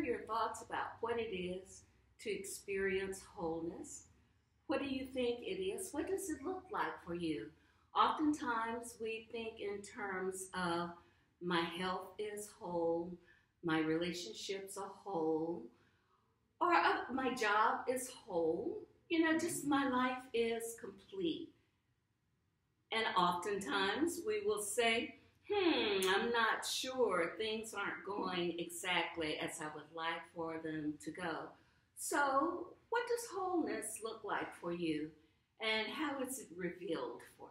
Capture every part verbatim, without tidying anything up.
your thoughts about what it is to experience wholeness. What do you think it is? What does it look like for you? Oftentimes, we think in terms of my health is whole, my relationships are whole, or uh, my job is whole. You know, just my life is complete. And oftentimes, we will say, hmm, I'm not sure. Things aren't going exactly as I would like for them to go. So, what does wholeness look like for you? And how is it revealed for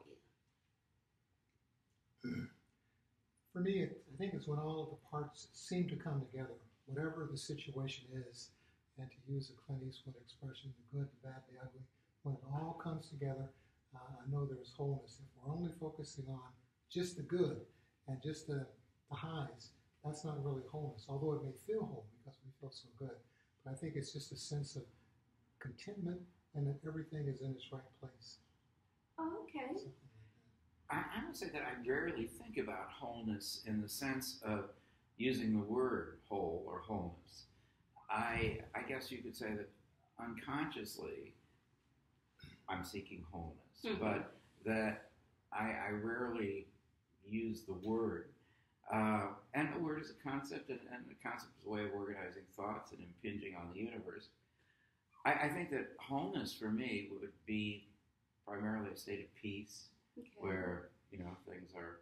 you? For me, it, I think it's when all of the parts seem to come together, whatever the situation is, and to use a Clint Eastwood expression, the good, the bad, the ugly, when it all comes together, uh, I know there's wholeness. If we're only focusing on just the good and just the, the highs, that's not really wholeness, although it may feel whole because we feel so good. But I think it's just a sense of contentment and that everything is in its right place. Oh, okay. Something I, I would say that I rarely think about wholeness in the sense of using the word whole or wholeness. I I guess you could say that unconsciously I'm seeking wholeness, mm-hmm. but that I, I rarely use the word. Uh, and the word is a concept, and, and the concept is a way of organizing thoughts and impinging on the universe. I, I think that wholeness for me would be primarily a state of peace, Okay. where, you know, things are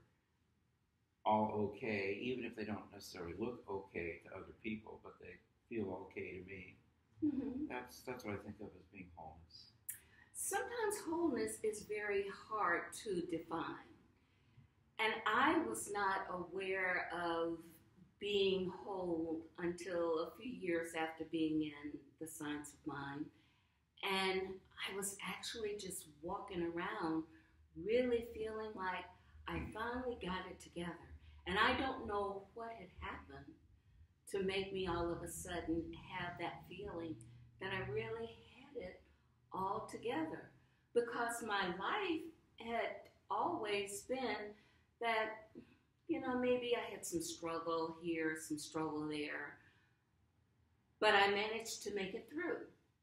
all okay, even if they don't necessarily look okay to other people, but they feel okay to me. Mm-hmm. That's that's what I think of as being wholeness. Sometimes wholeness is very hard to define. And I was not aware of being whole until a few years after being in the Science of Mind. And I was actually just walking around really feeling like I finally got it together. And I don't know what had happened to make me all of a sudden have that feeling that I really had it all together. Because my life had always been that, you know, maybe I had some struggle here, some struggle there, but I managed to make it through.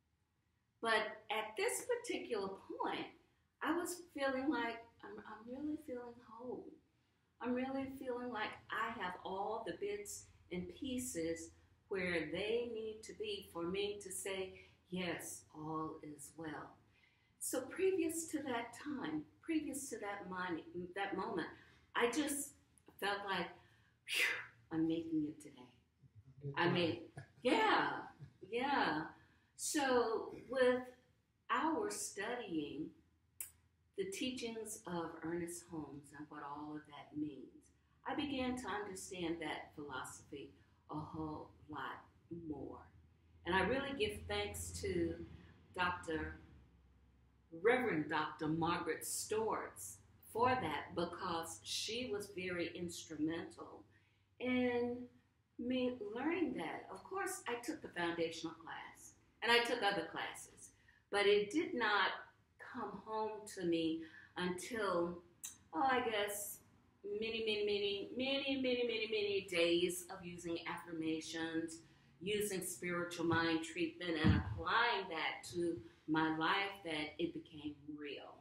But at this particular point, I was feeling like I'm, I'm really feeling whole. I'm really feeling like I have all the bits and pieces where they need to be for me to say, yes, all is well. So previous to that time, previous to that, mon- that moment, I just felt like, phew, I'm making it today. I made, yeah, yeah. So with our studying the teachings of Ernest Holmes and what all of that means, I began to understand that philosophy a whole lot more. And I really give thanks to Doctor Reverend Doctor Margaret Storts for that, because she was very instrumental in me learning that. Of course, I took the foundational class and I took other classes, but it did not come home to me until, oh, I guess, many, many, many, many, many, many, many days of using affirmations, using spiritual mind treatment, and applying that to my life, that it became real.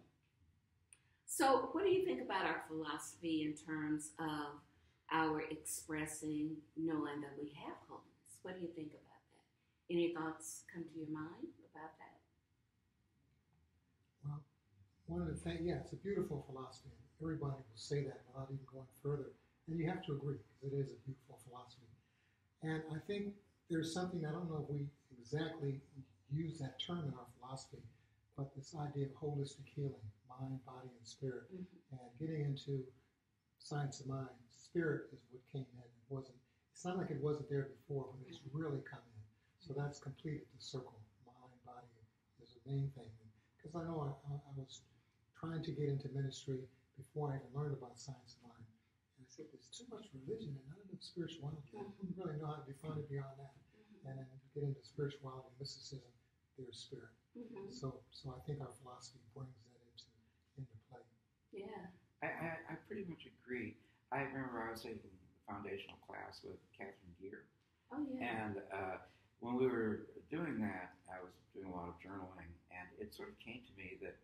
So what do you think about our philosophy in terms of our expressing, knowing that we have wholeness? What do you think about that? Any thoughts come to your mind about that? Well, one of the things, yeah, it's a beautiful philosophy. Everybody will say that without even going further. And you have to agree, because it is a beautiful philosophy. And I think there's something, I don't know if we exactly use that term in our philosophy, but this idea of holistic healing, mind, body, and spirit, mm-hmm. and getting into science of mind. Spirit is what came in. It wasn't, it's not like it wasn't there before, but it's really come in. So that's completed the circle. Mind, body is the main thing. Because I know I, I was trying to get into ministry before I even learned about science of mind. And I said, there's too much religion and not enough spirituality. I didn't really know how to define it beyond that. Mm-hmm. And then get into spirituality, mysticism, there's spirit. Mm-hmm. So so I think our philosophy brings that into into play. Yeah. I, I, I pretty much agree. I remember I was taking a foundational class with Catherine Gear, Oh, yeah. And uh, when we were doing that, I was doing a lot of journaling, and it sort of came to me that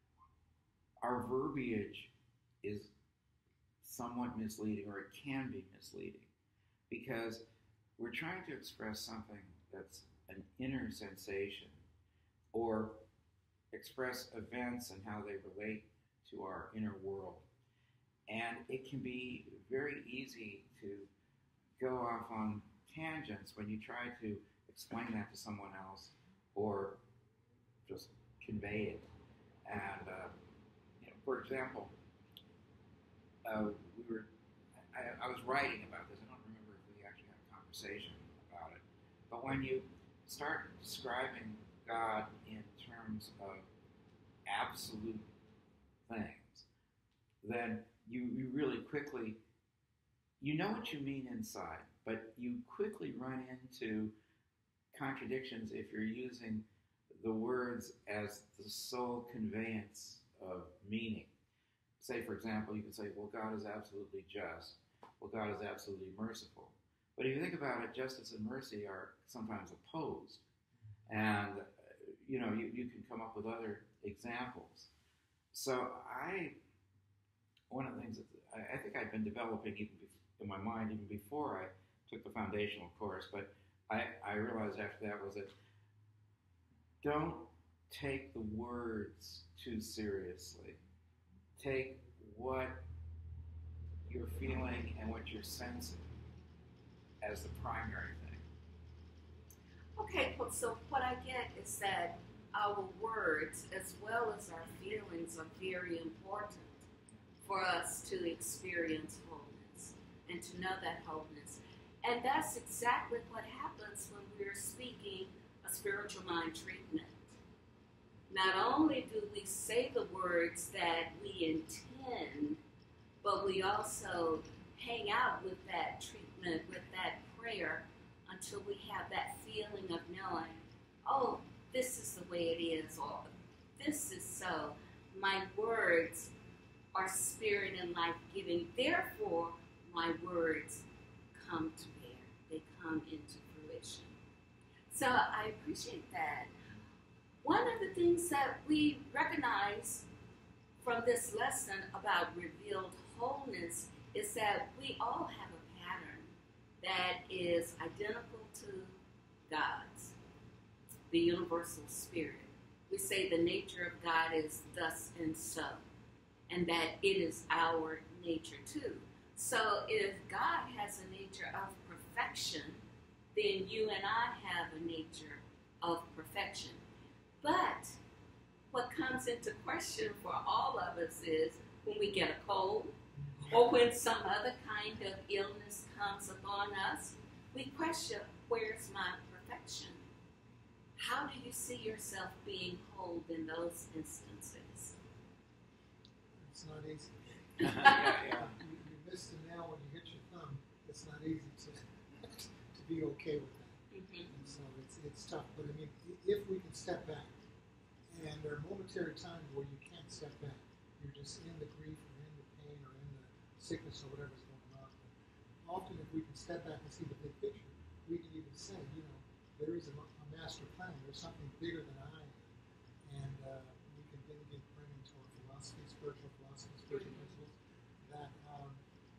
our verbiage is somewhat misleading, or it can be misleading, because we're trying to express something that's an inner sensation, or express events and how they relate to our inner world. And it can be very easy to go off on tangents when you try to explain that to someone else or just convey it. And, uh, you know, for example, uh, we were, I, I was writing about this. I don't remember if we actually had a conversation about it. But when you start describing God in terms of absolute things, then you, you really quickly, you know what you mean inside, but you quickly run into contradictions if you're using the words as the sole conveyance of meaning. Say, for example, you can say, well, God is absolutely just. Well, God is absolutely merciful. But if you think about it, justice and mercy are sometimes opposed. And, you know, you, you can come up with other examples. So I, one of the things that I, I think I've been developing even in my mind even before I took the foundational course, but I, I realized after that was that don't take the words too seriously. Take what you're feeling and what you're sensing as the primary thing. Okay, well, so what I get is that our words as well as our feelings are very important for us to experience wholeness and to know that wholeness. And that's exactly what happens when we're speaking a spiritual mind treatment. Not only do we say the words that we intend, but we also hang out with that treatment, with that prayer, until we have that feeling of knowing, oh, this is the way it is, or this is so. My words are spirit and life-giving. Therefore, my words come to bear. They come into fruition. So I appreciate that. One of the things that we recognize from this lesson about revealed wholeness is that we all have a pattern that is identical to God's, the universal spirit. We say the nature of God is thus and so, and that it is our nature too. So if God has a nature of perfection, then you and I have a nature of perfection. But what comes into question for all of us is when we get a cold or when some other kind of illness comes upon us, we question, where's my perfection? How do you see yourself being whole in those instances? It's not easy. yeah, yeah. You, you miss the nail when you hit your thumb. It's not easy to to be okay with that. Mm-hmm. And so it's it's tough. But I mean, if we can step back, and there are momentary times where you can't step back. You're just in the grief or in the pain or in the sickness or whatever's going on. But often if we can step back and see the big picture, we can even say, you know, there is a, a master plan. There's something bigger than I am. And uh, we can then get bring into our philosophy, spiritual philosophy, spiritual principles, that um,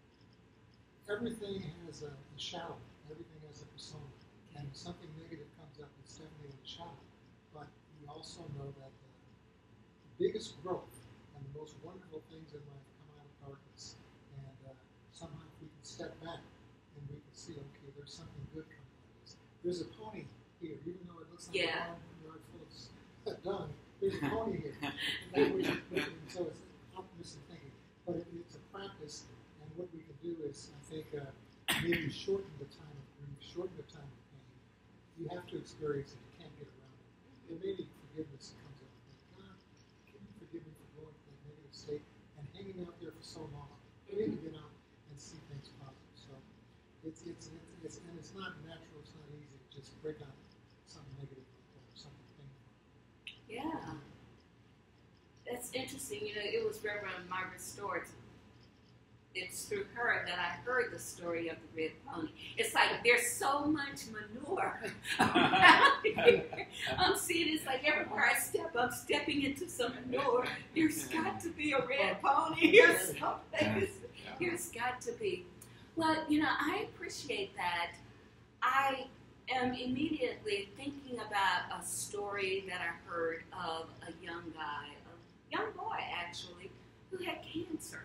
everything has a, a shadow. Everything has a persona. And if something negative comes up, it's definitely a shadow. But we also know that the, the biggest growth and the most wonderful things in life come out of darkness. And uh, somehow if we can step back and we can see, okay, there's something good coming out of this. There's a pony here, even though it looks like Yeah. a yard full of dung. There's a pony here. And, that was, and so it's optimistic thinking. But it, it's a practice, and what we can do is, I think, uh, maybe shorten the time of grief, shorten the time of pain. You have to experience it. You can't get around it. There may be forgiveness that comes up. Like, God, can you forgive me for going to that negative state and hanging out there for so long? We need to get out and see things positive. So it's it's it's, it's and it's not natural. It's not easy to just break out something negative like that or something painful. Yeah. That's interesting. You know, it was Reverend Margaret Stewart's it's through her that I heard the story of the red pony. It's like there's so much manure around here. I'm seeing it's like everywhere I step, I'm stepping into some manure. There's got to be a red pony here someplace. There's got to be. Well, you know, I appreciate that. I am immediately thinking about a story that I heard of a young guy, a young boy actually, who had cancer.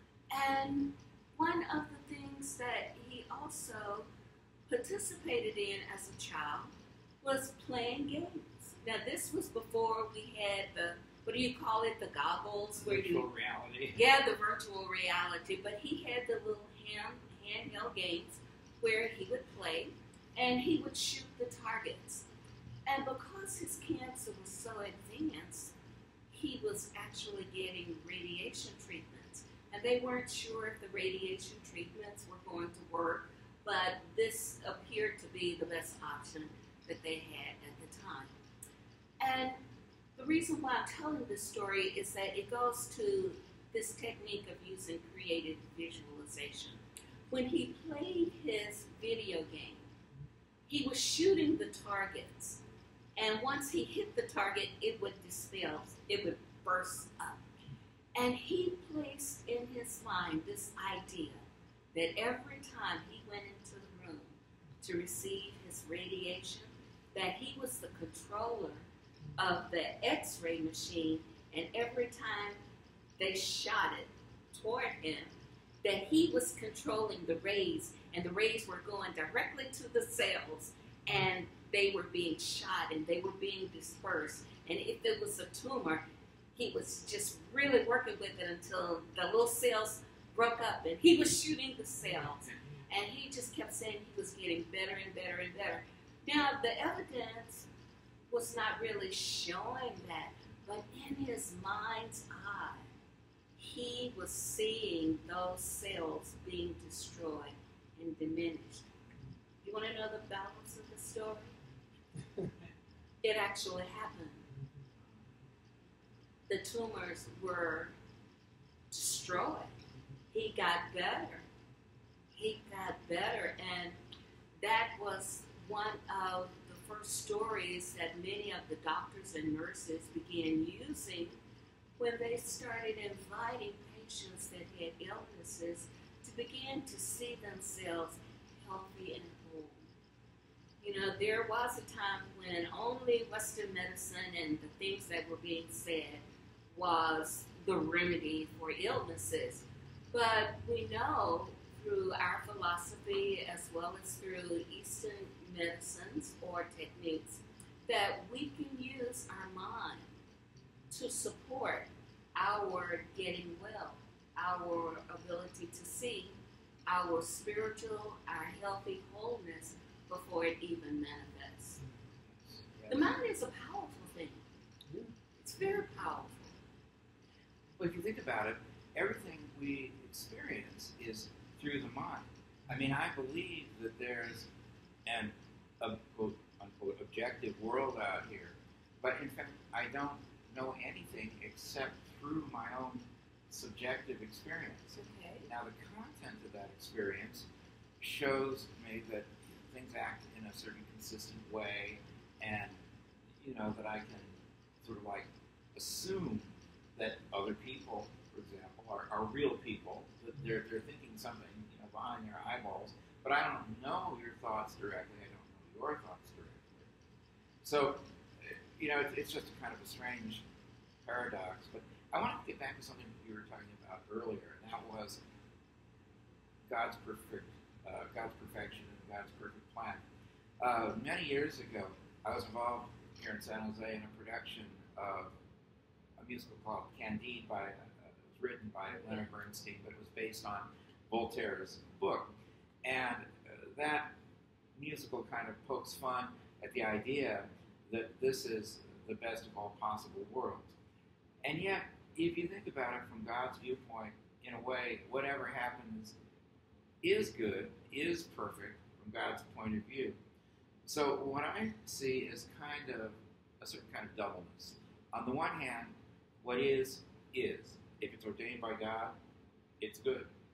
And one of the things that he also participated in as a child was playing games. Now, this was before we had the, what do you call it, the goggles? Where Virtual you, reality. Yeah, the virtual reality. But he had the little hand, handheld games where he would play and he would shoot the targets. And because his cancer was so advanced, he was actually getting radiation treatments. And they weren't sure if the radiation treatments were going to work, but this appeared to be the best option that they had at the time. And the reason why I'm telling this story is that it goes to this technique of using creative visualization. When he played his video game, he was shooting the targets, and once he hit the target, it would dispel, it would burst up. And he placed in his mind this idea that every time he went into the room to receive his radiation, that he was the controller of the X-ray machine, and every time they shot it toward him, that he was controlling the rays, and the rays were going directly to the cells, and they were being shot, and they were being dispersed. And if there was a tumor, he was just really working with it until the little cells broke up, and he was shooting the cells. And he just kept saying he was getting better and better and better. Now, the evidence was not really showing that, but in his mind's eye, he was seeing those cells being destroyed and diminished. You want to know the balance of the story? It actually happened. The tumors were destroyed. He got better. He got better, and that was one of the first stories that many of the doctors and nurses began using when they started inviting patients that had illnesses to begin to see themselves healthy and whole. You know, there was a time when only Western medicine and the things that were being said was the remedy for illnesses. But we know through our philosophy as well as through Eastern medicines or techniques that we can use our mind to support our getting well, our ability to see, our spiritual, our healthy wholeness before it even manifests. The mind is a powerful thing. It's very powerful. Well, if you think about it, everything we experience is through the mind. I mean, I believe that there's an a, quote, unquote, objective world out here, but in fact, I don't know anything except through my own subjective experience. Okay. Now, the content of that experience shows me that things act in a certain consistent way, and, you know, that I can sort of like assume that other people, for example, are, are real people, that they're, they're thinking something, you know, behind their eyeballs, but I don't know your thoughts directly, I don't know your thoughts directly. So, you know, it, it's just a kind of a strange paradox, but I want to get back to something you were talking about earlier, and that was God's perfect, uh, God's perfection and God's perfect plan. Uh, many years ago, I was involved here in San Jose in a production of a musical called Candide by, uh, it was written by Leonard Bernstein, but it was based on Voltaire's book. And uh, that musical kind of pokes fun at the idea that this is the best of all possible worlds. And yet, if you think about it from God's viewpoint, in a way, whatever happens is good, is perfect from God's point of view. So what I see is kind of a certain kind of doubleness. On the one hand, what is, is. If it's ordained by God, it's good.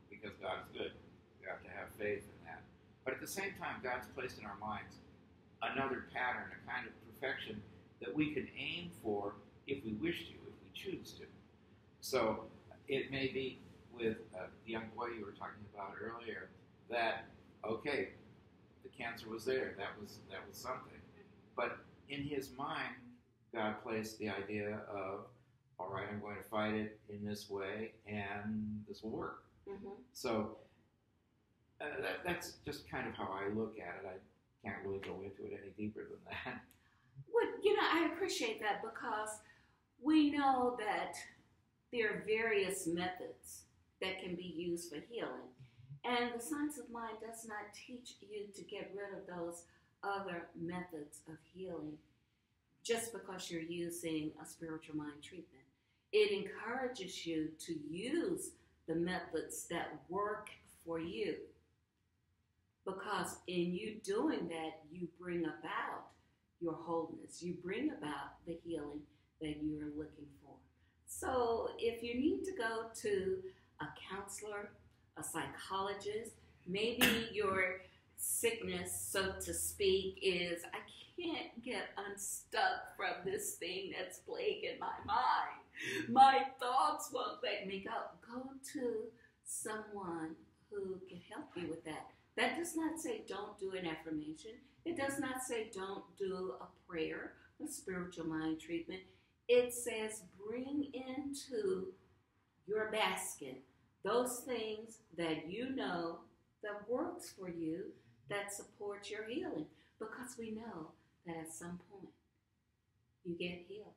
because God's good. We have to have faith in that. But at the same time, God's placed in our minds another pattern, a kind of perfection that we can aim for if we wish to, if we choose to. So it may be with uh, the young boy you were talking about earlier that, okay, the cancer was there, that was that was something. But in his mind, God placed the idea of, all right, I'm going to fight it in this way, and this will work. Mm-hmm. So uh, that, that's just kind of how I look at it. I can't really go into it any deeper than that. Well, you know, I appreciate that because we know that there are various methods that can be used for healing. And the science of mind does not teach you to get rid of those other methods of healing just because you're using a spiritual mind treatment. It encourages you to use the methods that work for you, because in you doing that, you bring about your wholeness. You bring about the healing that you are looking for. So if you need to go to a counselor, a psychologist, maybe your sickness, so to speak, is I can't get unstuck from this thing that's plaguing my mind. My thoughts won't let me go. Go to someone who can help you with that. That does not say don't do an affirmation. It does not say don't do a prayer, a spiritual mind treatment. It says bring into your basket those things that you know that works for you, that supports your healing. Because we know that at some point you get healed.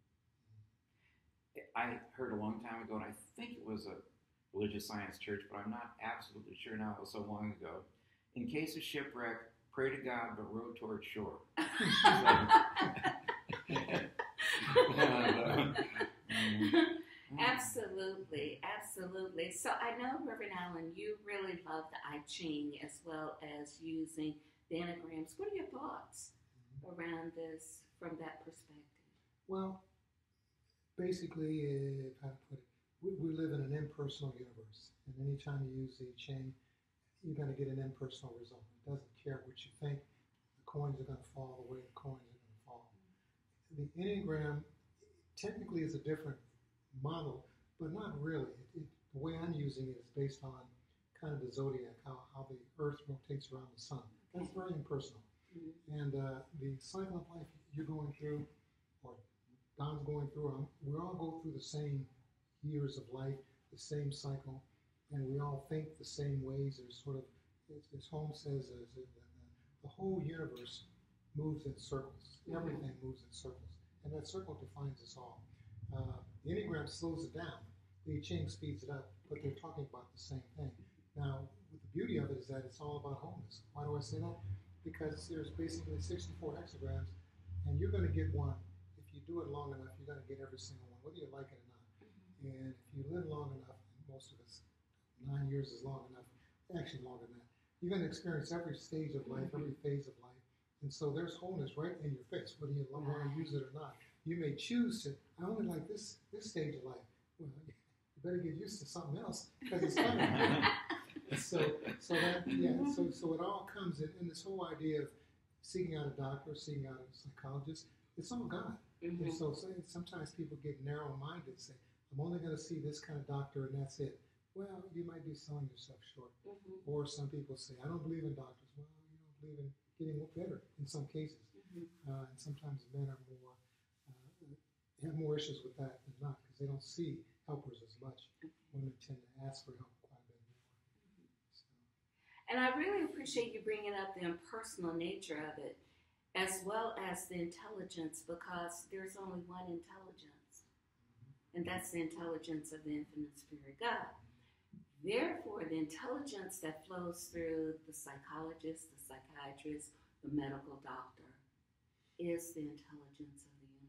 I heard a long time ago, and I think it was a religious science church, but I'm not absolutely sure now, it was so long ago. In case of shipwreck, pray to God, but row toward shore. Absolutely, absolutely. So I know, Reverend Allen, you really love the I Ching as well as using the Enneagrams. What are your thoughts around this from that perspective? Well, basically, if I put it, we, we live in an impersonal universe, and anytime you use the I Ching, you're going to get an impersonal result. It doesn't care what you think. The coins are going to fall the way the coins are going to fall. The Enneagram technically is a different model, but not really. It, it, the way I'm using it is based on kind of the zodiac, how, how the Earth rotates around the sun. That's very impersonal. Mm-hmm. And uh, the cycle of life you're going through, or Don's going through, um, we all go through the same years of life, the same cycle, and we all think the same ways. There's sort of, as Holmes says, is that the whole universe moves in circles. Everything moves in circles, and that circle defines us all. Uh, the Enneagram slows it down. The I Ching speeds it up, but they're talking about the same thing. Now, the beauty of it is that it's all about wholeness. Why do I say that? Because there's basically sixty-four hexagrams, and you're going to get one. If you do it long enough, you're going to get every single one, whether you like it or not. And if you live long enough, and most of us, nine years is long enough, actually longer than that, you're going to experience every stage of life, every phase of life. And so there's wholeness right in your face, whether you want to use it or not. You may choose to, I only like this this stage of life. Well, you better get used to something else because it's coming. so, so that, yeah, so so it all comes in, in this whole idea of seeking out a doctor, seeking out a psychologist. It's all God. Mm-hmm. And so, so sometimes people get narrow-minded, say, I'm only going to see this kind of doctor and that's it. Well, you might be selling yourself short. Mm-hmm. Or some people say, I don't believe in doctors. Well, you don't believe in getting better in some cases. Mm-hmm. uh, and sometimes men are more have more issues with that than not because they don't see helpers as much. Women tend to ask for help quite a bit more. So. And I really appreciate you bringing up the impersonal nature of it as well as the intelligence, because there's only one intelligence, mm-hmm. and that's the intelligence of the infinite spirit God. Therefore, the intelligence that flows through the psychologist, the psychiatrist, the medical doctor is the intelligence of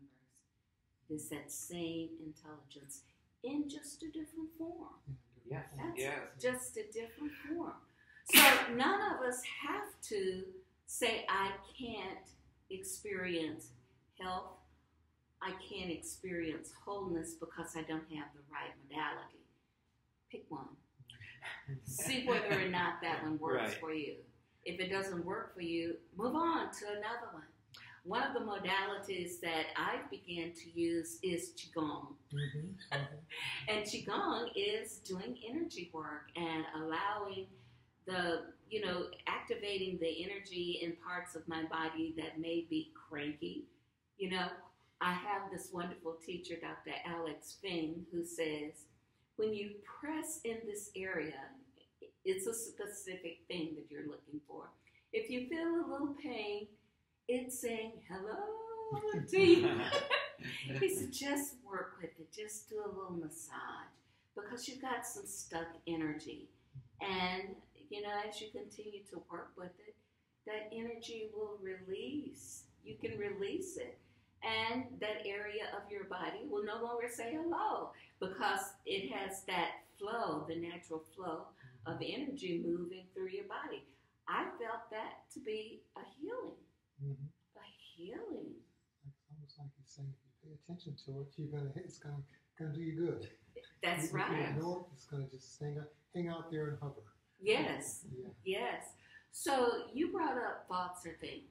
is that same intelligence in just a different form. Yes, That's yes. just a different form. So none of us have to say, I can't experience health, I can't experience wholeness because I don't have the right modality. Pick one. See whether or not that one works Right. for you. If it doesn't work for you, move on to another one. One of the modalities that I began to use is Qigong. Mm-hmm. Mm-hmm. And Qigong is doing energy work and allowing the, you know, activating the energy in parts of my body that may be cranky. You know, I have this wonderful teacher, Doctor Alex Fing, who says, when you press in this area, it's a specific thing that you're looking for. If you feel a little pain, it's saying hello to you. He said, just work with it. Just do a little massage because you've got some stuck energy. And, you know, as you continue to work with it, that energy will release. You can release it. And that area of your body will no longer say hello because it has that flow, the natural flow of energy moving through your body. I felt that to be a healing. Mm-hmm. A healing. It's almost like you're saying, if you pay attention to it, you're gonna it's gonna gonna do you good. That's If right. you ignore it, it's gonna just hang out, hang out there and hover. Yes. Yeah. Yes. So you brought up thoughts or things.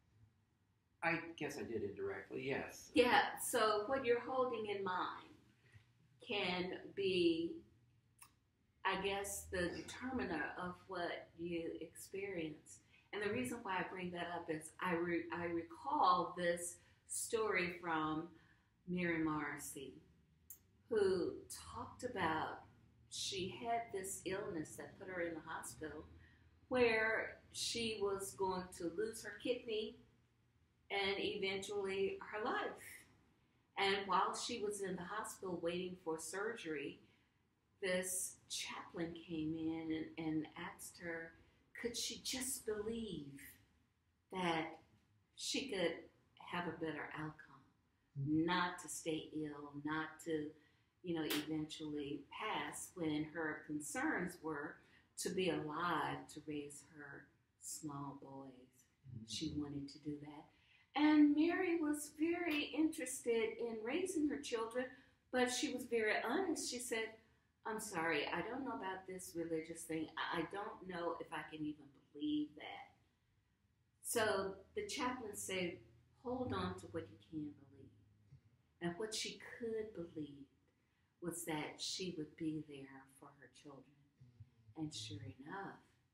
I guess I did indirectly, yes. Yeah. So what you're holding in mind can be, I guess, the determiner of what you experience. And the reason why I bring that up is I re- I recall this story from Mary Morrissey, who talked about she had this illness that put her in the hospital where she was going to lose her kidney and eventually her life. And while she was in the hospital waiting for surgery, this chaplain came in and, and asked her, could she just believe that she could have a better outcome, Mm-hmm. not to stay ill, not to, you know, eventually pass, when her concerns were to be alive to raise her small boys. She wanted to do that. And Mary was very interested in raising her children, but she was very honest. She said, I'm sorry, I don't know about this religious thing. I I don't know if I can even believe that. So the chaplain said, hold on to what you can believe. And what she could believe was that she would be there for her children. And sure enough,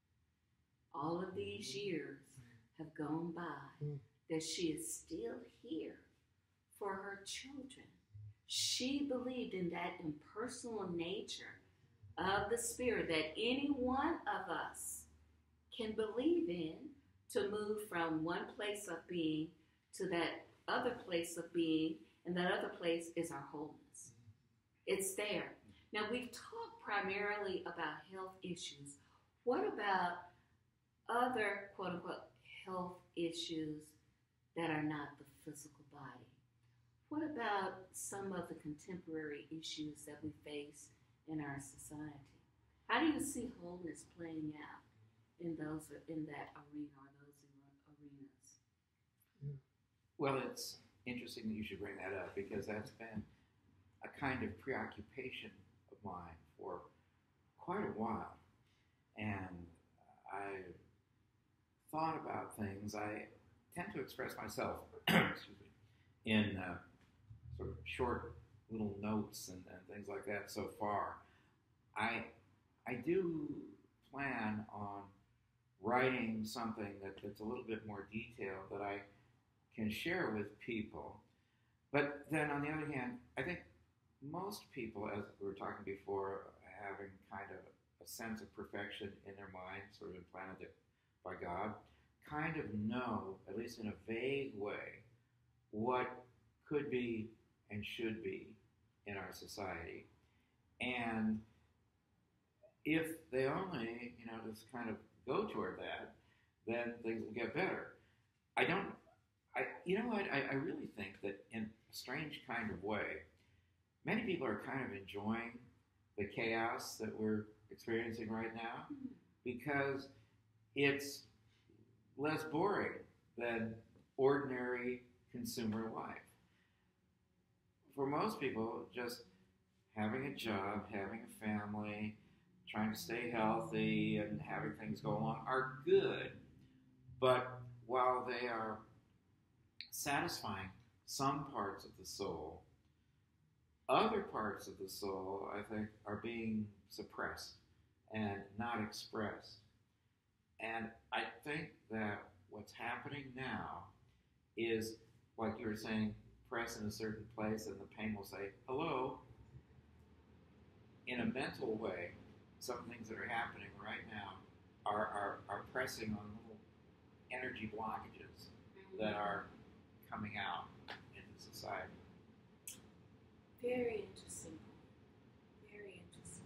all of these years have gone by that she is still here for her children. She believed in that impersonal nature of the Spirit that any one of us can believe in to move from one place of being to that other place of being, and that other place is our wholeness. It's there. Now, we've talked primarily about health issues. What about other, quote-unquote, health issues that are not the physical body? What about some of the contemporary issues that we face in our society? How do you see wholeness playing out in those in that arena or those arenas? Well, it's interesting that you should bring that up because that's been a kind of preoccupation of mine for quite a while. And I thought about things. I tend to express myself excuse me, in uh, sort of short little notes and, and things like that so far. I I do plan on writing something that, that's a little bit more detailed that I can share with people. But then on the other hand, I think most people, as we were talking before, having kind of a sense of perfection in their mind, sort of implanted by God, kind of know, at least in a vague way, what could be and should be in our society. And if they only, you know, just kind of go toward that, then things will get better. I don't, I, you know what, I, I really think that in a strange kind of way, many people are kind of enjoying the chaos that we're experiencing right now because it's less boring than ordinary consumer life. For most people, just having a job, having a family, trying to stay healthy and having things go along are good. But while they are satisfying some parts of the soul, other parts of the soul, I think, are being suppressed and not expressed. And I think that what's happening now is, like you were saying, press in a certain place and the pain will say, hello. In a mental way, some things that are happening right now are, are, are pressing on little energy blockages that are coming out into society. Very interesting. Very interesting.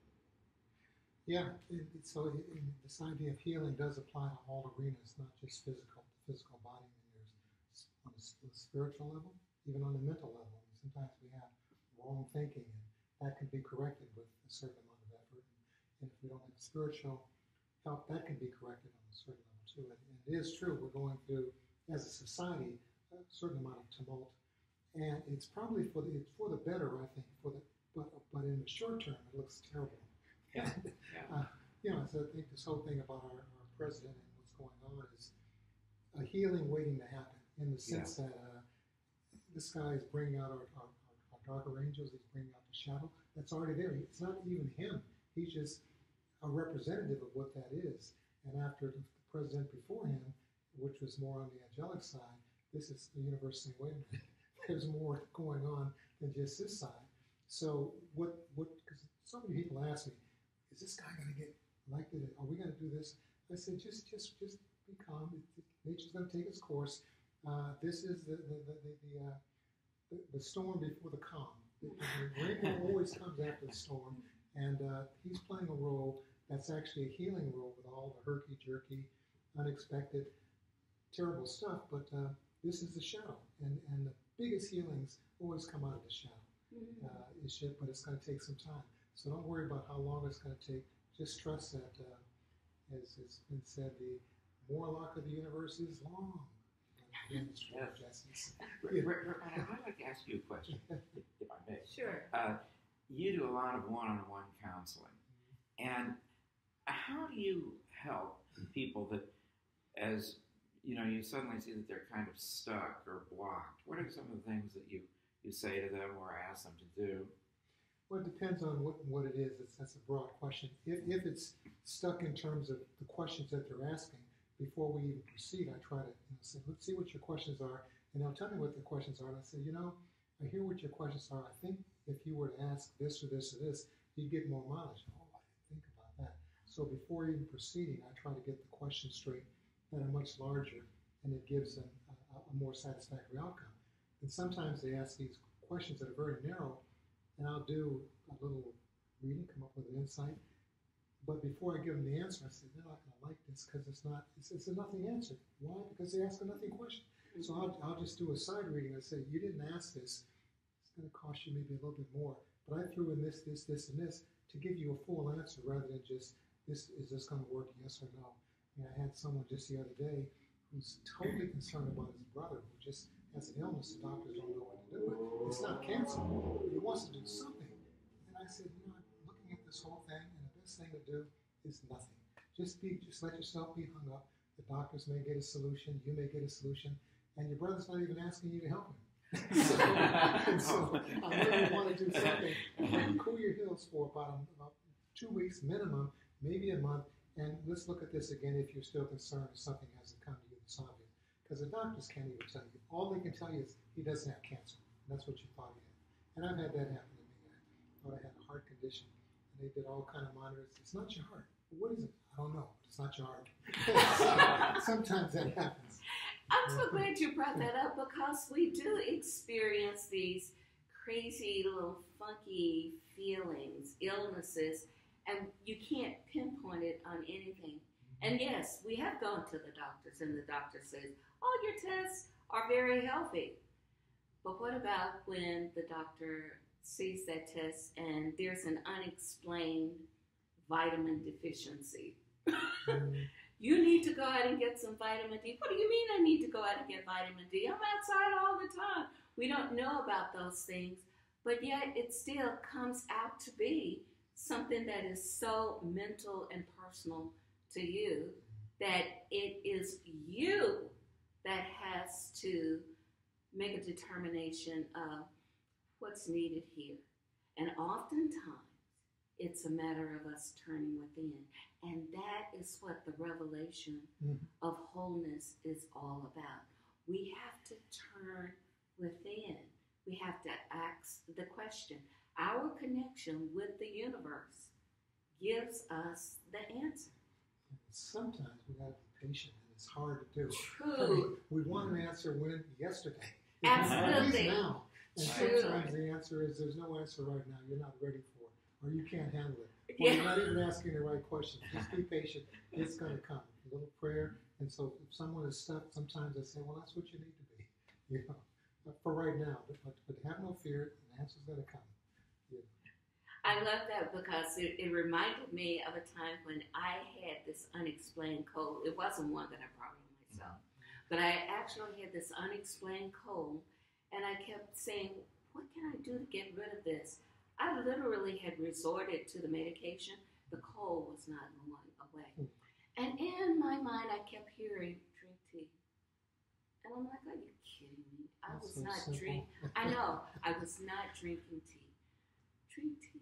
Yeah, it, it, so it, it, this idea of healing does apply to all arenas, not just physical, the physical body. And there's on a, a spiritual level, even on the mental level. I mean, sometimes we have wrong thinking, and that can be corrected with a certain amount of effort. And if we don't have spiritual help, that can be corrected on a certain level too. And, and it is true, we're going through, as a society, a certain amount of tumult. And it's probably for the it's for the better, I think. For the but but in the short term, it looks terrible. Yeah. And, Yeah. uh, you know, so I think this whole thing about our, our president and what's going on is a healing waiting to happen. In the sense Yeah. that uh, this guy is bringing out our, our, our, our darker angels. He's bringing out the shadow that's already there. It's not even him. He's just a representative of what that is. And after the president before him, which was more on the angelic side, this is the universe saying, wait a minute. There's more going on than just this side. So what, what, because so many people ask me, is this guy going to get elected? Are we going to do this? I said, just, just, just be calm. Nature's going to take its course. Uh, this is the, the, the, the, the, uh, the, the storm before the calm. The, the rainbow always comes after the storm. And uh, he's playing a role that's actually a healing role with all the herky-jerky, unexpected, terrible stuff. But uh, this is the shadow. And, and the biggest healings always come out of the shadow. Mm-hmm. Uh, is shit, but it's going to take some time. So don't worry about how long it's going to take. Just trust that, uh, as has been said, the Morlock of the universe is long. Yes. Yeah. I'd like to ask you a question, if I may. Sure. Uh, you do a lot of one-on-one counseling. And how do you help people that, as you know, you suddenly see that they're kind of stuck or blocked? What are some of the things that you, you say to them or ask them to do? Well, it depends on what, what it is. It's, that's a broad question. If, if it's stuck in terms of the questions that they're asking, before we even proceed, I try to you know, say, let's see what your questions are, and they'll tell me what the questions are. And I say, you know, I hear what your questions are. I think if you were to ask this or this or this, you'd get more mileage. Oh, I didn't think about that. So before even proceeding, I try to get the questions straight that are much larger, and it gives them a, a more satisfactory outcome. And sometimes they ask these questions that are very narrow, and I'll do a little reading, come up with an insight. But before I give them the answer, I say, they're not going to like this because it's not, it's, it's a nothing answer. Why? Because they ask a nothing question. So I'll, I'll just do a side reading. I say, you didn't ask this. It's going to cost you maybe a little bit more. But I threw in this, this, this, and this to give you a full answer rather than just, this is this going to work, yes or no? I mean, I had someone just the other day who's totally concerned about his brother who just has an illness. The doctors don't know what to do with. It's not cancer, but he wants to do something. And I said, you know, I'm looking at this whole thing, and the best thing to do is nothing. Just be, just let yourself be hung up. The doctors may get a solution, you may get a solution, and your brother's not even asking you to help him. so, and so I really want to do something. Cool your heels for about, about two weeks minimum, maybe a month, and let's look at this again if you're still concerned if something hasn't come to you that's obvious. Because the doctors can't even tell you. All they can tell you is he doesn't have cancer. And that's what you thought he had. And I've had that happen to me. I thought I had a heart condition. And they did all kind of monitors. It's not your heart. What is it? I don't know. But it's not your heart. Sometimes that happens. I'm so glad you brought that up because we do experience these crazy little funky feelings, illnesses, and you can't pinpoint it on anything. And yes, we have gone to the doctors and the doctor says, oh, your tests are very healthy. But what about when the doctor sees that test and there's an unexplained vitamin deficiency? You need to go out and get some vitamin D. What do you mean I need to go out and get vitamin D? I'm outside all the time. We don't know about those things, but yet it still comes out to be something that is so mental and personal to you that it is you that has to make a determination of what's needed here. And oftentimes, it's a matter of us turning within. And that is what the revelation Mhm. of wholeness is all about. We have to turn within. We have to ask the question. Our connection with the universe gives us the answer. Sometimes we gotta be patient, and it's hard to do. True. I mean, we want an answer when yesterday. Absolutely. At least now. And True. sometimes the answer is there's no answer right now. You're not ready for it, or you can't handle it. Or Yeah. you're not even asking the right questions. Just be patient. It's going to come. A little prayer. And so if someone is stuck, sometimes I say, well, that's what you need to be. You know, but for right now. But, but, but have no fear. An answer's going to come. You know. I love that because it, it reminded me of a time when I had this unexplained cold. It wasn't one that I brought on myself, but I actually had this unexplained cold, and I kept saying, what can I do to get rid of this? I literally had resorted to the medication. The cold was not going away. Mm. And in my mind, I kept hearing, drink tea. And I'm like, are you kidding me? I That's was so not simple. drinking. I know, I was not drinking tea. Drink tea.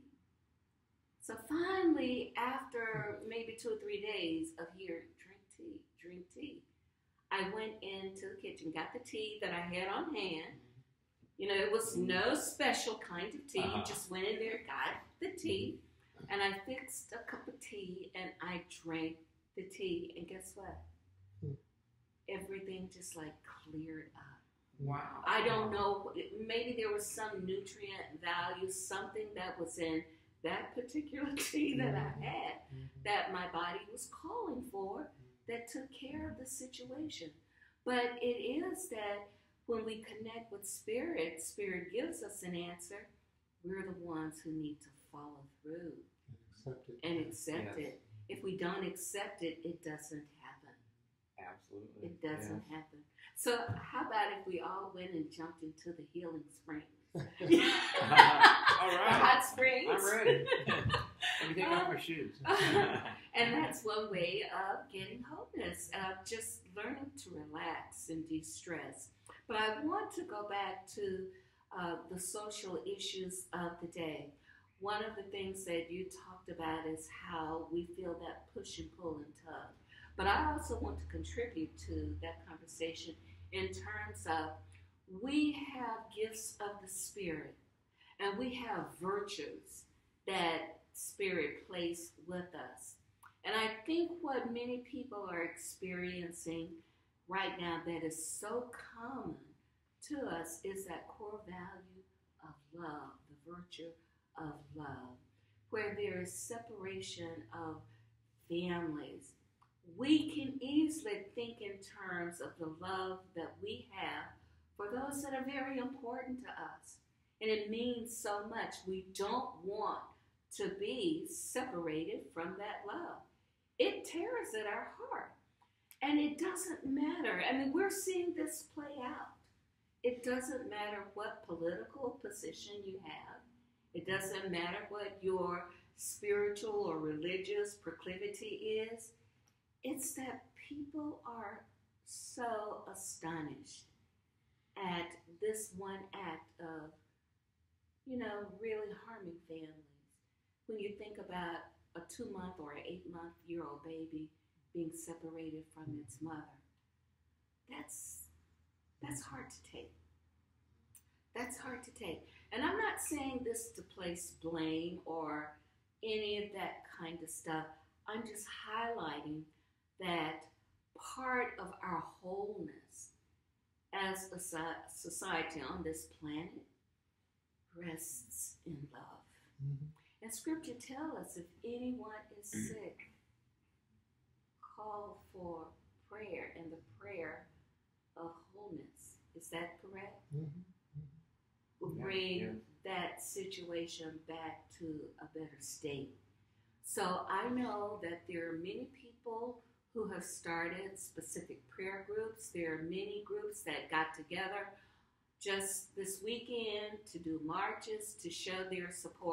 So finally, after maybe two or three days of hearing, drink tea, drink tea, I went into the kitchen, got the tea that I had on hand. You know, it was no special kind of tea. Uh-huh. You just went in there, got the tea, and I fixed a cup of tea, and I drank the tea. And guess what? Hmm. Everything just like cleared up. Wow. I don't know. Maybe there was some nutrient value, something that was in that particular tea that I had Mhm. that my body was calling for that took care of the situation. But it is that when we connect with Spirit, Spirit gives us an answer. We're the ones who need to follow through And accept it. and accept Yes. it. If we don't accept it, it doesn't happen. Absolutely. It doesn't Yes. happen. So how about if we all went and jumped into the healing springs? All The right. hot springs. I'm ready. Let me take off my shoes. And that's one way of getting wholeness, uh, just learning to relax and de-stress. But I want to go back to uh, the social issues of the day. One of the things that you talked about is how we feel that push and pull and tug. But I also want to contribute to that conversation in terms of we have gifts of the Spirit and we have virtues that Spirit placed with us. And I think what many people are experiencing right now that is so common to us is that core value of love, the virtue of love, where there is separation of families. We can easily think in terms of the love that we have for those that are very important to us. And it means so much. We don't want to be separated from that love. It tears at our heart. And it doesn't matter. I mean, we're seeing this play out. It doesn't matter what political position you have. It doesn't matter what your spiritual or religious proclivity is. It's that people are so astonished at this one act of, you know, really harming families. When you think about a two-month or an eight-month-year-old baby being separated from its mother, that's that's hard to take. That's hard to take. And I'm not saying this to place blame or any of that kind of stuff. I'm just highlighting that part of our wholeness as a society on this planet rests in love. Mhm. And Scripture tells us if anyone is sick, call for prayer and the prayer of wholeness. Is that correct? Mhm. Will Yeah, bring yeah. that situation back to a better state. So I know that there are many people who have started specific prayer groups. There are many groups that got together just this weekend to do marches to show their support,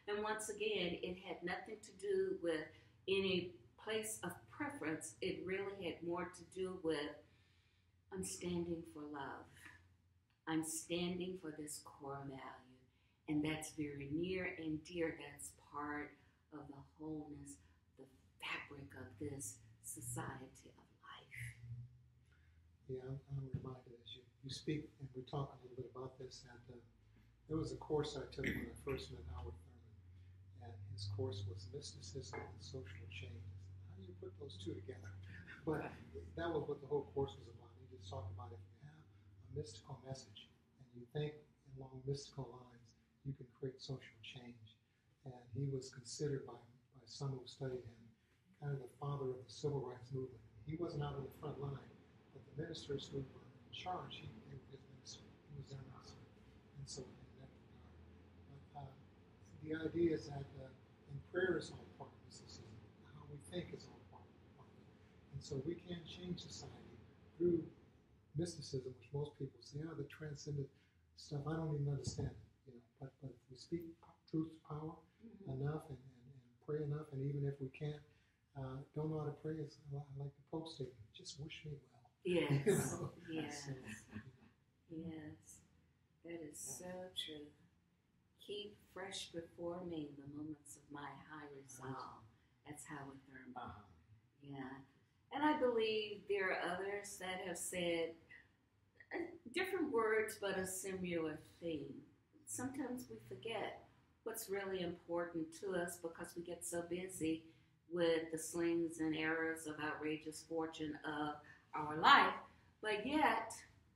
And once again, it had nothing to do with any place of preference. It really had more to do with, I'm standing for love. I'm standing for this core value. And that's very near and dear. That's part of the wholeness, the fabric of this society of life. Yeah, I'm, I'm reminded as you, you speak, and we talk a little bit about this, that uh, there was a course I took when I first met Howard Thurman, and his course was Mysticism and Social Change. How do you put those two together? But that was what the whole course was about. He just talked about if you have a mystical message and you think along mystical lines, you can create social change. And he was considered by, by some who studied him kind of the father of the civil rights movement. He wasn't out on the front line, but the ministers who were in charge, he, they were his minister. He was their minister. And so in that regard. But uh, the idea is that uh, and prayer is all part of mysticism. How we think is all part, part of it. And so we can't change society through mysticism, which most people say, oh, the transcendent stuff, I don't even understand it. You know, but, but if we speak truth to power mm-hmm. enough and, and, and pray enough, and even if we can't, uh, don't know how to pray, it's I like the Pope statement, just wish me well. Yes, you know? yes, so, yeah. yes. That is so true. Keep fresh before me the moments of my high resolve. That's Howard Thurman. Uh-huh. Yeah. And I believe there are others that have said uh, different words, but a similar theme. Sometimes we forget what's really important to us because we get so busy with the slings and arrows of outrageous fortune of our life, but yet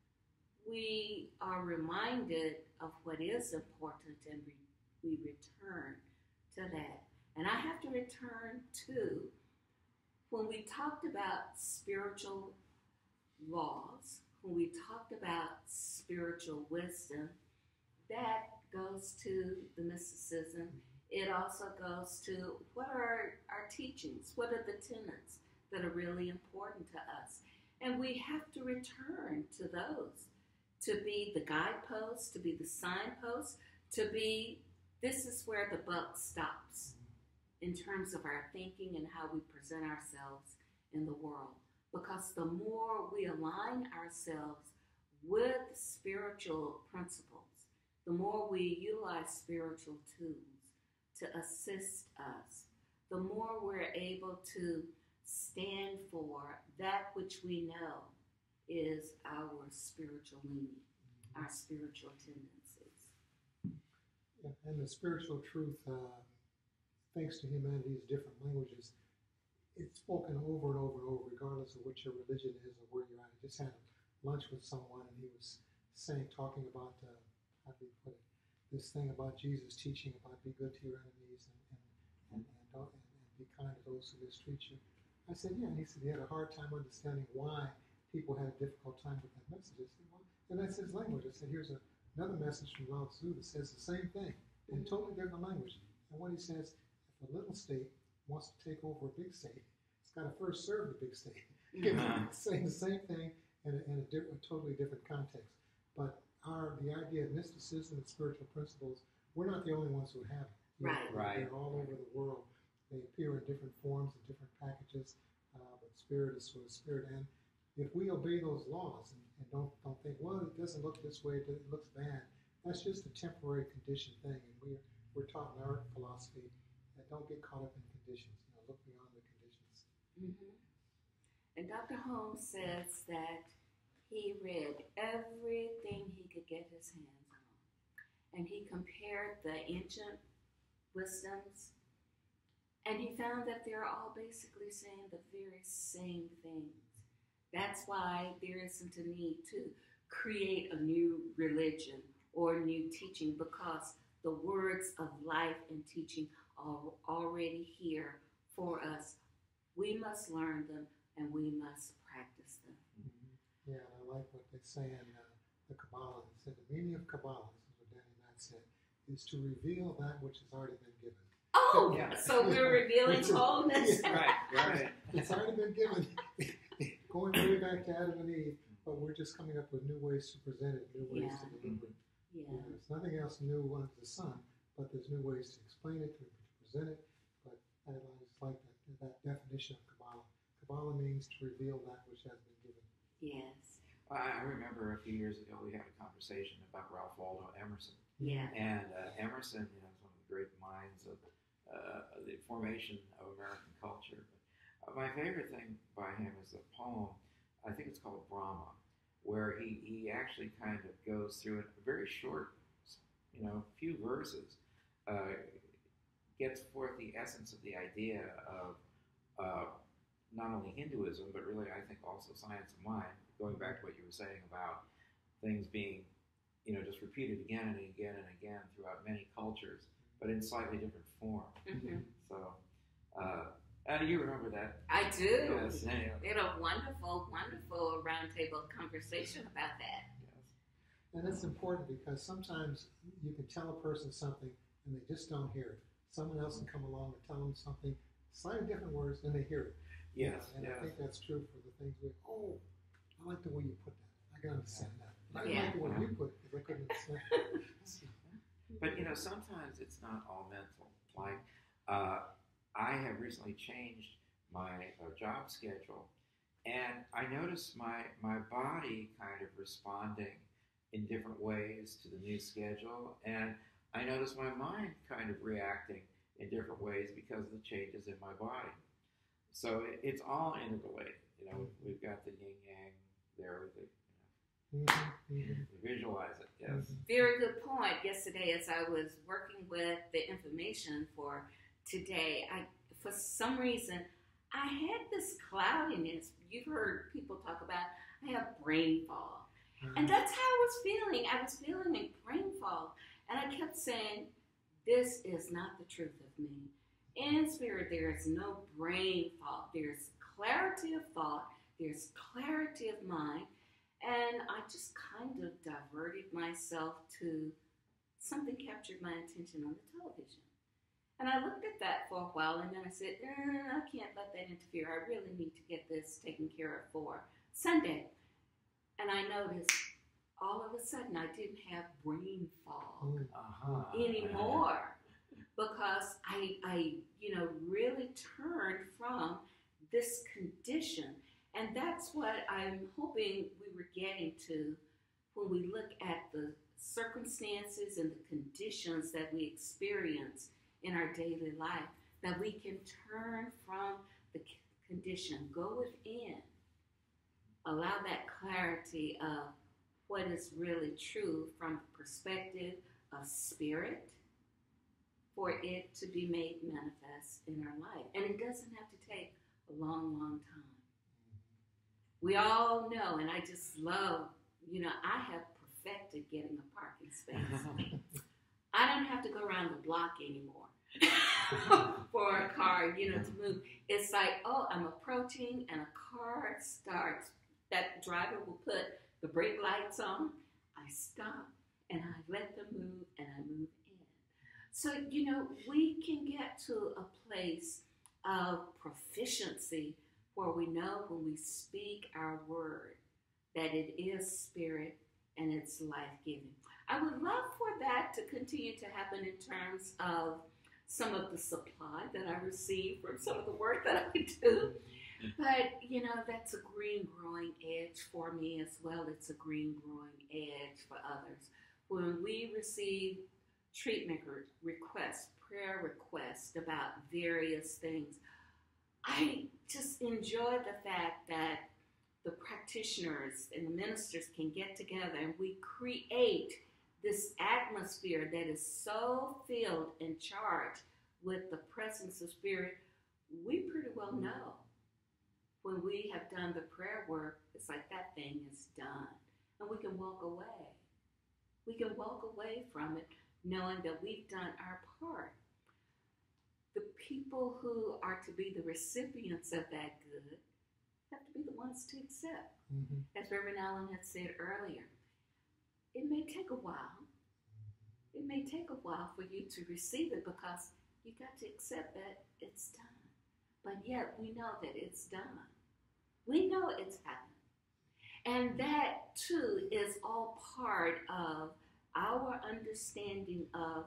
we are reminded of what is important and we, we return to that. And I have to return to when we talked about spiritual laws, when we talked about spiritual wisdom, that goes to the mysticism. It also goes to what are our teachings? What are the tenets that are really important to us? And we have to return to those, to be the guideposts, to be the signposts, to be, this is where the buck stops in terms of our thinking and how we present ourselves in the world. Because the more we align ourselves with spiritual principles, the more we utilize spiritual tools to assist us, the more we're able to stand for that which we know is our spiritual leaning, our spiritual tendencies. Yeah, and the spiritual truth, uh, thanks to humanity's different languages, it's spoken over and over and over, regardless of what your religion is or where you're at. I just had lunch with someone, and he was saying, talking about, uh, how do you put it, this thing about Jesus teaching about be good to your enemies and and, and, and, don't, and, and be kind to those who mistreat you. I said, yeah, and he said he had a hard time understanding why people had a difficult time with that message. I said, well, and that's his language. I said, here's a, another message from Lao Tzu that says the same thing in totally different language. And what he says, if a little state wants to take over a big state, it's got to first serve the big state. Mm-hmm. Saying the same thing in a, in a, di- a totally different context. But our the idea of mysticism and spiritual principles, we're not the only ones who have it. You Right. know, Right. They're all over the world. They appear in different forms and different packages. Uh, but spirit is sort of spirit. And if we obey those laws and, and don't don't think, well, it doesn't look this way, it looks bad. That's just a temporary condition thing. And we're we're taught in our philosophy that don't get caught up in conditions. You know, look beyond the conditions. Mm-hmm. And Doctor Holmes says that he read everything he could get his hands on. And he compared the ancient wisdoms, and he found that they're all basically saying the very same things. That's why there isn't a need to create a new religion or new teaching, because the words of life and teaching are already here for us. We must learn them and we must practice them. Mm-hmm. Yeah, and I like what they say in uh, the Kabbalah. They said the meaning of Kabbalah, this is what Danny Matt said, is to reveal that which has already been given. Oh, Yeah. so we're revealing wholeness. Yeah. Right, right. It's already been given, going way back to Adam and Eve, but we're just coming up with new ways to present it, new ways Yeah. to deliver it. Yeah. You know, there's nothing else new under the sun, but there's new ways to explain it, to, to present it. But I, I just like that, that definition of Kabbalah. Kabbalah means to reveal that which has been given. Yes. I remember a few years ago we had a conversation about Ralph Waldo Emerson. Yeah. And uh, Emerson, you know, is one of the great minds of uh, the formation of American culture. But, uh, my favorite thing by him is a poem, I think it's called Brahma, where he, he actually kind of goes through a very short, you know, few verses, uh, gets forth the essence of the idea of uh, not only Hinduism, but really I think also science of mind, going back to what you were saying about things being, you know, just repeated again and again and again throughout many cultures, but in slightly different form. Mm-hmm. So, uh, uh, you remember that? I do. Yes. Yeah. We had a wonderful, wonderful roundtable conversation about that. Yes. And it's important because sometimes you can tell a person something and they just don't hear it. Someone else can come along and tell them something, slightly different words, and they hear it. Yes. And yes. I think that's true for the things we, oh, I like the way you put that. I can understand that. I Yeah. like the way you put it because I couldn't understand it. But you know, sometimes it's not all mental. Like, uh, I have recently changed my uh, job schedule, and I noticed my my body kind of responding in different ways to the new schedule, and I noticed my mind kind of reacting in different ways because of the changes in my body. So it, it's all interrelated. You know, we've, we've got the yin yang there with it. Mm-hmm, mm-hmm. Visualize it, yes. Very good point. Yesterday, as I was working with the information for today, I, for some reason, I had this cloudiness. You've heard people talk about, I have brain fog. Mm-hmm. And that's how I was feeling. I was feeling a brain fog. And I kept saying, this is not the truth of me. In spirit, there is no brain fog. There's clarity of thought. There's clarity of mind. And I just kind of diverted myself to something captured my attention on the television. And I looked at that for a while, and then I said, eh, I can't let that interfere. I really need to get this taken care of for Sunday. And I noticed all of a sudden I didn't have brain fog Uh-huh. anymore because I, I, you know, really turned from this condition. And that's what I'm hoping we were getting to when we look at the circumstances and the conditions that we experience in our daily life, that we can turn from the condition, go within, allow that clarity of what is really true from the perspective of spirit for it to be made manifest in our life. And it doesn't have to take a long, long time. We all know, and I just love, you know, I have perfected getting a parking space. I don't have to go around the block anymore for a car, you know, to move. It's like, oh, I'm approaching and a car starts. That driver will put the brake lights on. I stop and I let them move and I move in. So, you know, we can get to a place of proficiency where we know when we speak our word that it is spirit and it's life-giving. I would love for that to continue to happen in terms of some of the supply that I receive from some of the work that I do. But, you know, that's a green growing edge for me as well. It's a green growing edge for others. When we receive treatment requests, prayer requests about various things, I just enjoy the fact that the practitioners and the ministers can get together and we create this atmosphere that is so filled and charged with the presence of spirit. We pretty well know when we have done the prayer work, it's like that thing is done. And we can walk away. We can walk away from it knowing that we've done our part. The people who are to be the recipients of that good have to be the ones to accept. Mm-hmm. As Reverend Allen had said earlier, it may take a while. It may take a while for you to receive it because you got to accept that it's done. But yet we know that it's done. We know it's happened. And that too is all part of our understanding of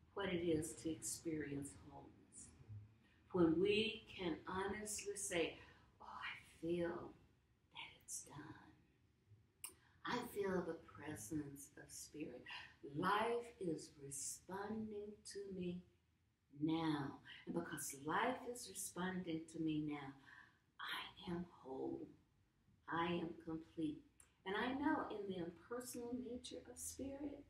what it is to experience wholeness. When we can honestly say, oh, I feel that it's done. I feel the presence of Spirit. Life is responding to me now. And because life is responding to me now, I am whole. I am complete. And I know in the impersonal nature of Spirit,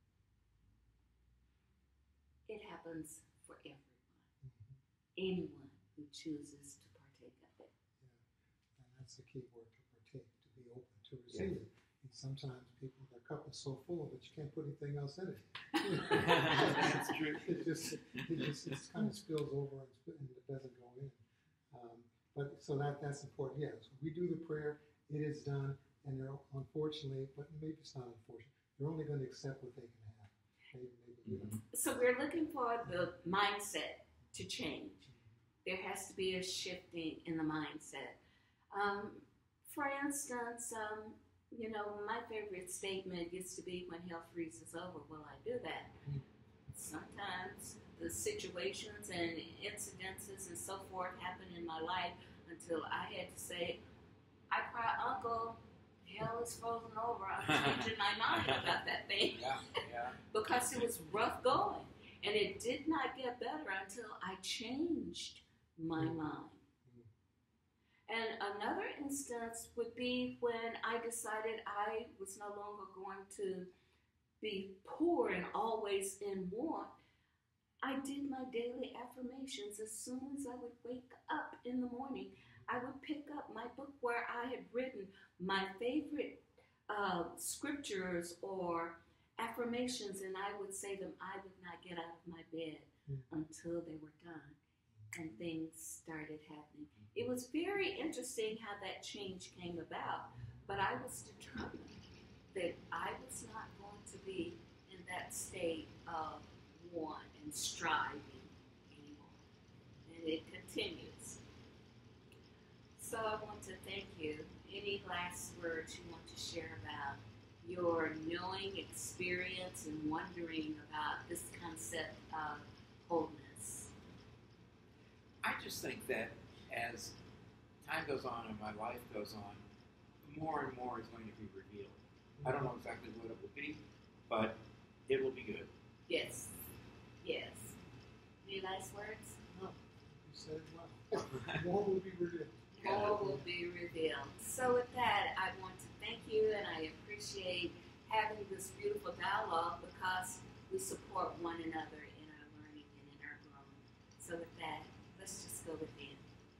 it happens for everyone. Mm-hmm. Anyone who chooses to partake of it. Yeah. And that's the key word, to partake, to be open, to receive yeah. it. And sometimes people, their cup is so full that you can't put anything else in it. That's true. It just, it just it kind of spills over and it doesn't go in. Um, but so that that's important. Yes, yeah, so we do the prayer. It is done, and they're unfortunately, but maybe it's not unfortunate. They're only going to accept what they can have. Maybe, maybe mm-hmm. So we're looking for the mindset to change. There has to be a shifting in the mindset. Um, for instance, um, you know, my favorite statement used to be, when hell freezes over, will I do that? Mm-hmm. Sometimes the situations and incidences and so forth happen in my life until I had to say, I cry, Uncle, hell is frozen over. I'm changing my mind about that thing. Yeah, yeah. Because it was rough going. And it did not get better until I changed my mm-hmm. mind. And another instance would be when I decided I was no longer going to be poor and always in want. I did my daily affirmations. As soon as I would wake up in the morning, I would pick up my book where I had written my favorite uh, scriptures or affirmations, and I would say them. I would not get out of my bed mm. until they were done, and things started happening. It was very interesting how that change came about, but I was determined that I was not going to be in that state of want and striving anymore, and it continues. So I want to thank you. Any last words you want to share about your knowing experience and wondering about this concept of wholeness? I just think that as time goes on and my life goes on, more and more is going to be revealed. I don't know exactly what it will be, but it will be good. Yes. Yes. Any last words? No. You said well. More will be revealed. More will be revealed. So with that, I want to thank you, and I appreciate having this beautiful dialogue because we support one another in our learning and in our growing. So with that, let's just go within.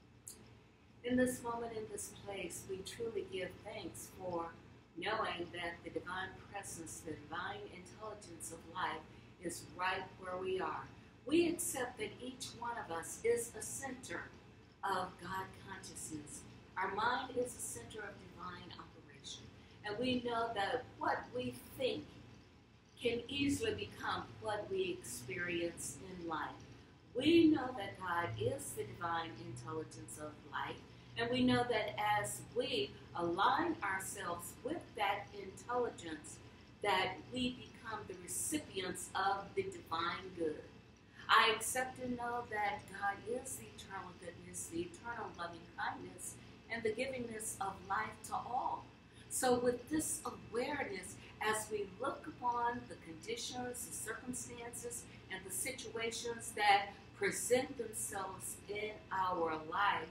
In this moment, in this place, we truly give thanks for knowing that the divine presence, the divine intelligence of life is right where we are. We accept that each one of us is a center of God consciousness. Our mind is a center of divine operation. And we know that what we think can easily become what we experience in life. We know that God is the divine intelligence of life. And we know that as we align ourselves with that intelligence, that we become the recipients of the divine good. I accept and know that God is the eternal goodness, the eternal loving kindness, and the givingness of life to all. So with this awareness, as we look upon the conditions, the circumstances, and the situations that present themselves in our life,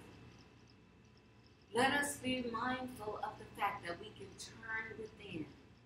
let us be mindful of the fact that we can turn within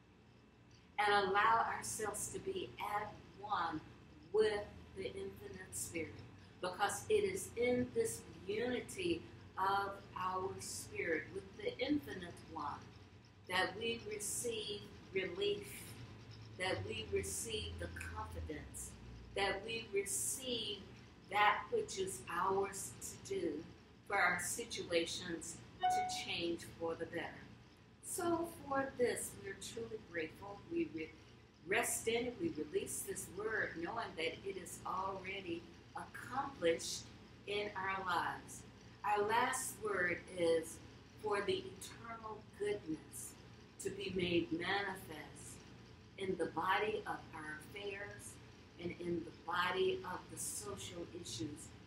and allow ourselves to be at one with the infinite spirit, because it is in this unity of our spirit with the infinite one that we receive relief, that we receive the confidence, that we receive that which is ours to do for our situations to change for the better. So for this, we're truly grateful. We re- rest in it. We release this word knowing that it is already accomplished in our lives. Our last word is for the eternal goodness to be made manifest in the body of our affairs, and in the body of the social issues